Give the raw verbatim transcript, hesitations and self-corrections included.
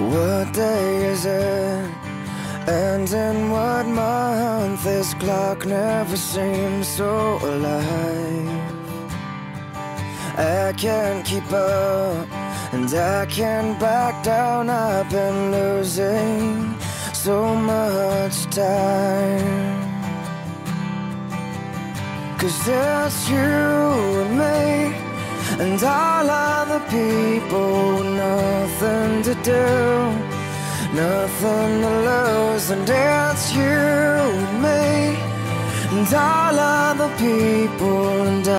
What day is it? And in what month? This clock never seems so alive. I can't keep up, and I can't back down. I've been losing so much time. 'Cause it's you and me, and all other people with nothing to do, nothing to lose. And it's you and me, and all other people, and